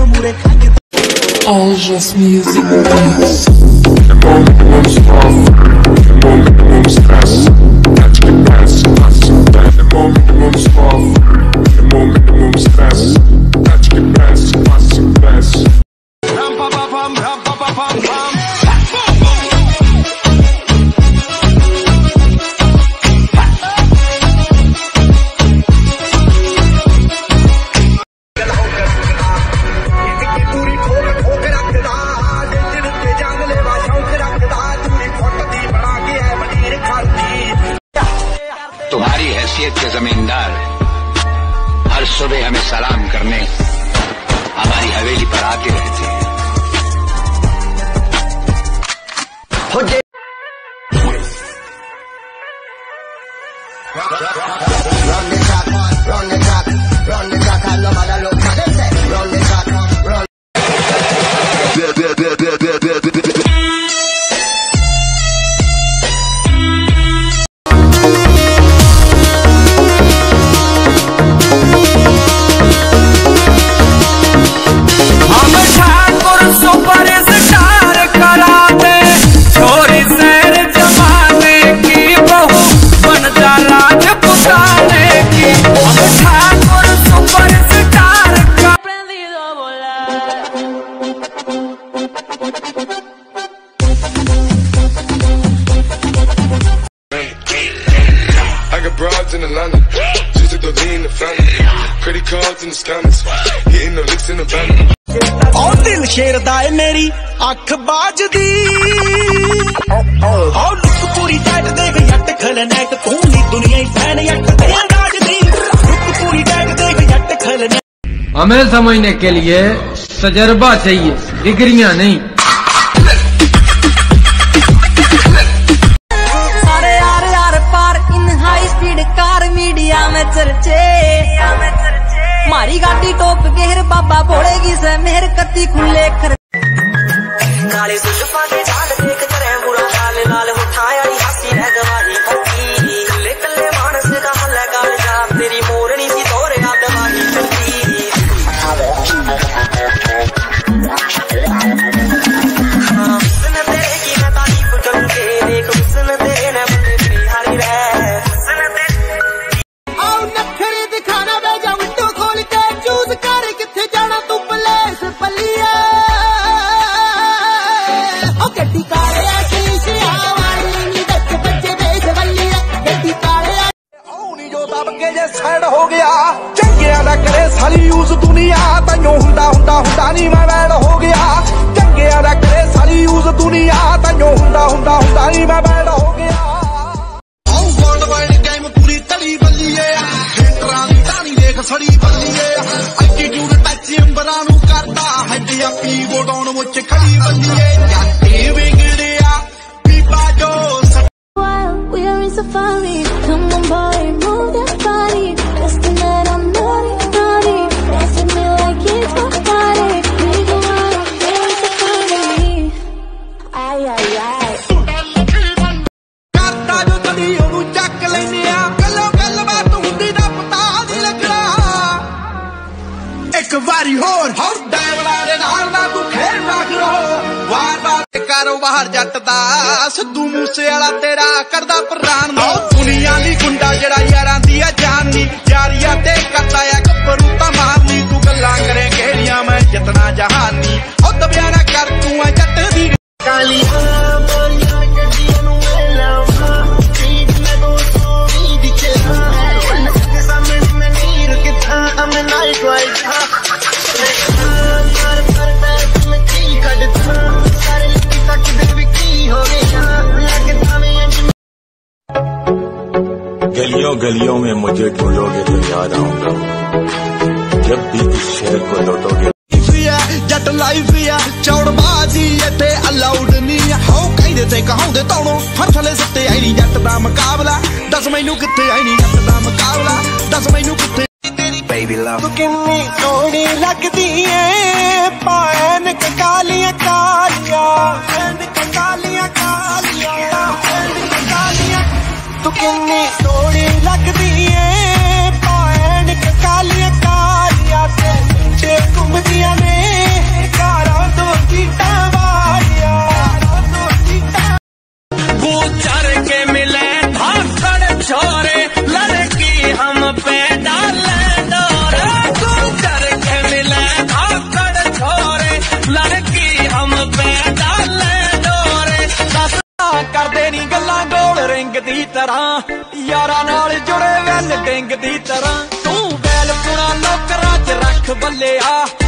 Moore All just music beats. Minimum stress. Minimum stress. Touch the best, pass the best. ram pa pa pam ram pa pa pam pam तुम्हारी हैसियत के जमींदार हर सुबह हमें सलाम करने हमारी हवेली पर आते रहते हैं। I got broads in Atlanta, just to lean in the family. Credit cards in the scammers, getting the licks in the van. और दिल शेर दाए मेरी अख बाजदी और लुक पूरी टाइट देख यट खलनायक तू नी दुनिया ही फैन यट दे राजदी लुक पूरी टाइट देख यट खलनायक। हमें समझने के लिए तजर्बा चाहिए, डिग्रियां नहीं। सारे यार पार in high speed car media में चर्चे मारी गाड़ी टोप गेर बाबा बोलेगी से मेहर कती खुले कर काले सुल्फा के जाल देख करे बुरा हाल लाल उठाया हंसी है गवाही कल्ले कल्ले मानस का हल्ला गाल जा तेरी मोरनी सी तोरे आदमाही चलती सुन तेरे की मैं तारीफ करके देख सुन तेरे ने बंदे बिहारी रे सुन तेरे आओ नखरे दिखाना बे जा विंडो खोल के चूज कर किथे जाना तू प्लेस पलिया ओ गड्डी काले शीशे वाली नी देख बच्चे बेच बल्ली गड्डी काले ओ नी जो दब के जे साइड हो गया चंगिया ना करे सारी यूज दुनिया तन्नो हुंदा हुंदा हुंदा नी मैं बैड हो गया चंगिया ना करे सारी यूज दुनिया तन्नो हुंदा हुंदा हुंदा नी मैं बैड हो गया। ओ वर्ल्ड वाइड गेम पूरी तली बल्ली है हेटरां दी तानी देख सड़ी बल्ली है एटीट्यूड टच अंबरां नू करदा हड्डी अपी गोडाउन विच खड़ी बल्ली है जाते विगड़िया पीपा जो While we are in safari, come on boy, move that body. Just tonight I'm naughty, naughty. Dance with me like it's my party. We go out, we're in safari. Ay, ay, ay. ਕਰਦਾ ਜੋ ਕਦੀ ਉਹਨੂੰ ਚੱਕ ਲੈਨੇ ਆ ਗੱਲੋਂ ਗੱਲਬਾਤ ਹੁੰਦੀ ਦਾ ਪਤਾ ਨਹੀਂ ਲੱਗਣਾ ਇੱਕ ਵਾਰੀ ਹੋਰ ਡੈਵਲਾ ਦੇ ਨਾਲ ਨਾ ਤੂੰ ਖੇਡ ਨਾ ਕਰੋ ਵਾਰ ਵਾਰ ਕਾਰੋਬਾਰ ਜੱਟ ਦਾ ਸਿੱਧੂ ਮੂਸੇ ਵਾਲਾ ਤੇਰਾ ਕਰਦਾ ਪ੍ਰਾਣ ਦਾ ਦੁਨੀਆ ਲਈ ਗੁੰਡਾ ਜਿਹੜਾ ਯਾਰਾਂ ਦੀ ਆ ਜਾਨ ਨੀ ਯਾਰੀਆਂ ਤੇ ਕਰਦਾ ਆ ਗੱਭਰੂ ਤਾਂ ਮਾਰਨੀ ਤੂੰ ਗੱਲਾਂ ਕਰੇ ਕਿਹੜੀਆਂ ਮੈਂ ਜਿੱਤਣਾ ਜਹਾਨੀ ਉਹ ਦਬਿਆ ਨਾ ਕਰ ਤੂੰ ਆ ਜੱਟ ਦੀ ਕਾਲੀ गलियों गलियों में मुझे ढूंढोगे तो याद आऊंगा जब भी इस शहर को लौटोगे। जट लाइफ या चौड़बाजी इत्थे अलाउड नहीं हो कहदे ते कहाउंदे तौणो हर थले सत्ते आई नी जट दा मुकाबला दस मैनू कित्थे आई नी जट दा मुकाबला दस मैनू कित्थे Baby love तू किन्नी सोहनी लगदी ऐ पान कालियां कालियां कालियां कालियां तू किन्नी सोहनी लगदी ऐ पान कालियां कालियां ते घुमदियां ने ਡਿੰਗ ਦੀ ਤਰ੍ਹਾਂ ਯਾਰਾਂ ਨਾਲ ਜੁੜੇ ਵੈਲ ਡਿੰਗ ਦੀ ਤਰ੍ਹਾਂ ਤੂੰ ਵੈਲ ਪੁਣਾ ਲੋਕਰਾਂ 'ਚ ਰੱਖ ਬੱਲਿਆ